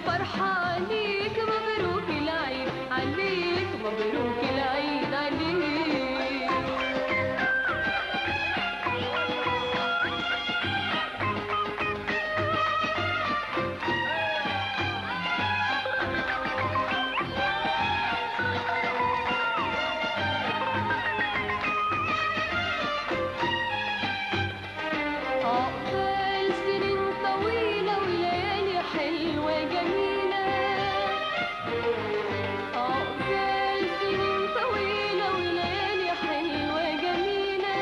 الفرحة عليك، مبروك العيد عليك، مبروك العيد عليك. عقبال سنين طويلة وليالي حلوة جميلة، عقبال سنين طويلة وليالي حلوة جميلة،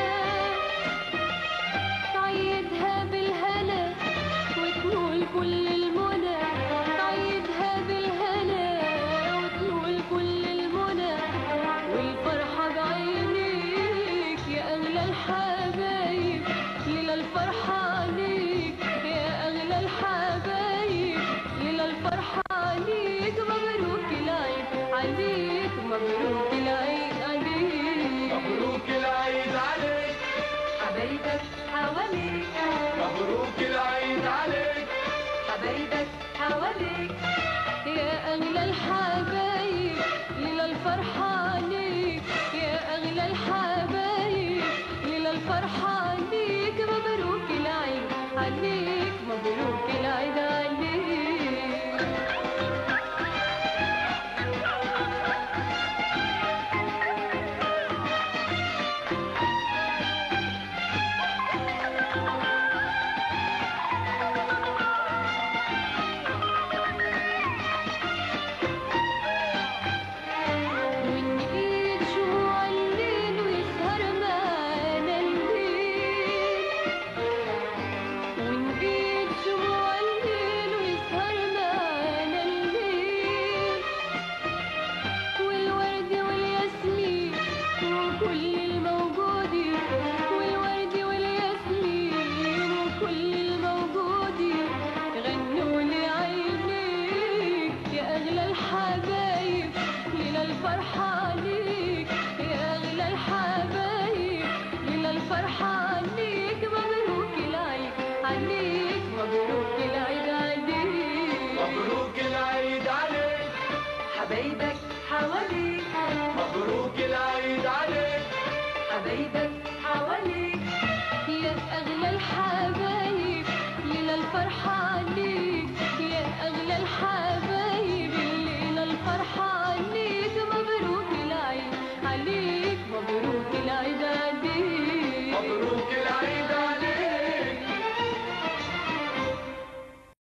تعيدها بالهنا وتنول كل المنى، تعيدها بالهنا وتنول كل المنى، والفرحة بعينيك يا أغلى الحبايب، ليلة الفرحة عليك يا أغلى الحبايب، ليلة الفرحة عليك، مبروك العيد عليك، مبروك العيد عليك. مبروك العيد عليك، حبايبك حواليك، مبروك العيد عليك، حبايبك حواليك، يا أغلى الحبايب، ليلة الفرحة عليك يا أغلى الحبايب، ليلة الفرحة عليك، مبروك العيد عليك، مبروك